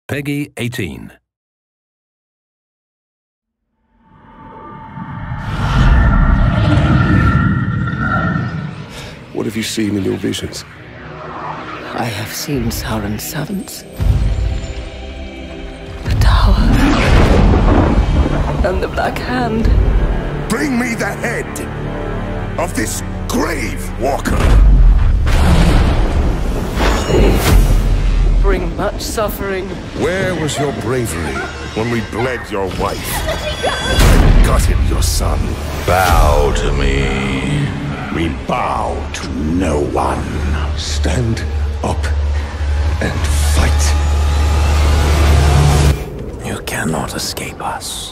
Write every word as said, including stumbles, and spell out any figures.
Peggy eighteen. What have you seen in your visions? I have seen Sauron's servants. The tower. And the Black Hand. Bring me the head of this grave walker! They bring much suffering. Where was your bravery when we bled your wife? Got him your son. Bow to me. We bow to no one. Stand up and fight. You cannot escape us.